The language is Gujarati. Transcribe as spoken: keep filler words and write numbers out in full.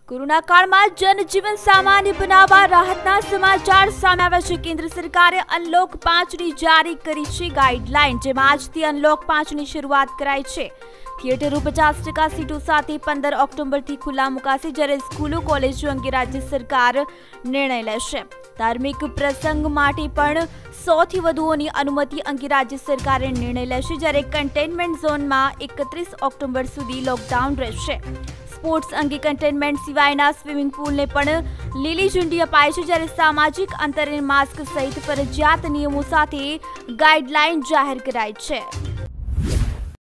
કોરોના કાળમાં જનજીવન સામાન્ય બનાવવા રાહતના સમાચાર સામે આવ્યા છે। કેન્દ્ર સરકારે અનલોક પાંચની જારી કરી છે ગાઈડલાઈન, જેમાં આજથી અનલોક પાંચની શરૂઆત કરાઈ છે। થિયેટરો પચાસ ટકા સીટો સાથે પંદર ઓક્ટોબરથી ખુલ્લા મુકાશે, જ્યારે સ્કૂલો કોલેજો અંગે રાજ્ય સરકાર નિર્ણય લેશે। ધાર્મિક પ્રસંગ માટે પણ સૌથી વધુની અનુમતિ અંગે રાજ્ય સરકારે નિર્ણય લેશે, જ્યારે કન્ટેનમેન્ટ ઝોનમાં એકત્રીસ ઓક્ટોબર સુધી લોકડાઉન રહેશે। સ્પોર્ટ્સ અંગે કન્ટેનમેન્ટ સિવાયના સ્વિમિંગ પુલને પણ લીલી ઝંડી અપાઈ છે, જ્યારે સામાજિક અંતર અને માસ્ક સહિત ફરજિયાત નિયમો સાથે ગાઈડલાઈન જાહેર કરાઈ છે।